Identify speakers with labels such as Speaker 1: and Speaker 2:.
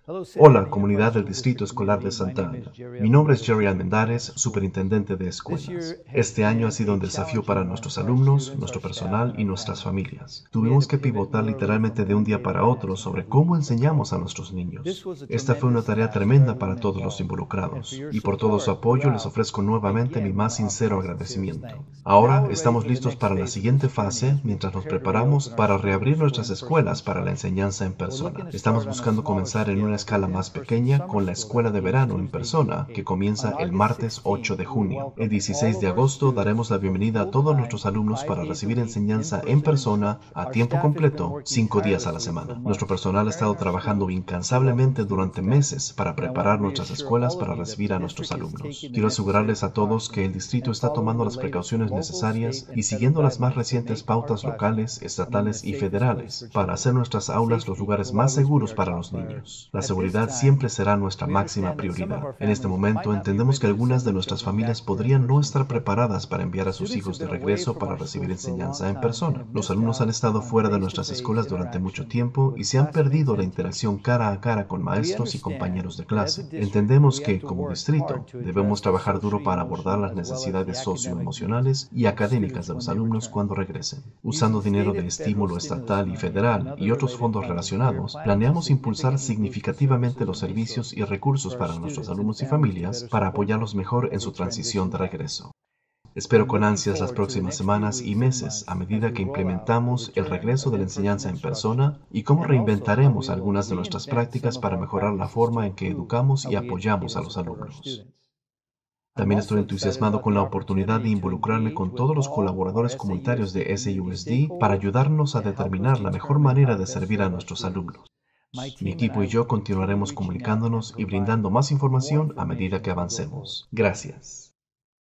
Speaker 1: Hola, comunidad del Distrito Escolar de Santa Ana. Mi nombre es Jerry Almendares, superintendente de escuelas. Este año ha sido un desafío para nuestros alumnos, nuestro personal y nuestras familias. Tuvimos que pivotar literalmente de un día para otro sobre cómo enseñamos a nuestros niños. Esta fue una tarea tremenda para todos los involucrados, y por todo su apoyo les ofrezco nuevamente mi más sincero agradecimiento. Ahora estamos listos para la siguiente fase mientras nos preparamos para reabrir nuestras escuelas para la enseñanza en persona. Estamos buscando comenzar en una escala más pequeña con la escuela de verano en persona que comienza el martes 8 de junio. El 16 de agosto daremos la bienvenida a todos nuestros alumnos para recibir enseñanza en persona a tiempo completo 5 días a la semana. Nuestro personal ha estado trabajando incansablemente durante meses para preparar nuestras escuelas para recibir a nuestros alumnos. Quiero asegurarles a todos que el distrito está tomando las precauciones necesarias y siguiendo las más recientes pautas locales, estatales y federales para hacer nuestras aulas los lugares más seguros para los niños. La seguridad siempre será nuestra máxima prioridad. En este momento entendemos que algunas de nuestras familias podrían no estar preparadas para enviar a sus hijos de regreso para recibir enseñanza en persona. Los alumnos han estado fuera de nuestras escuelas durante mucho tiempo y se han perdido la interacción cara a cara con maestros y compañeros de clase. Entendemos que, como distrito, debemos trabajar duro para abordar las necesidades socioemocionales y académicas de los alumnos cuando regresen. Usando dinero de estímulo estatal y federal y otros fondos relacionados, planeamos impulsar significativamente los servicios y recursos para nuestros alumnos y familias para apoyarlos mejor en su transición de regreso. Espero con ansias las próximas semanas y meses a medida que implementamos el regreso de la enseñanza en persona y cómo reinventaremos algunas de nuestras prácticas para mejorar la forma en que educamos y apoyamos a los alumnos. También estoy entusiasmado con la oportunidad de involucrarme con todos los colaboradores comunitarios de SAUSD para ayudarnos a determinar la mejor manera de servir a nuestros alumnos. Mi equipo y yo continuaremos comunicándonos y brindando más información a medida que avancemos. Gracias.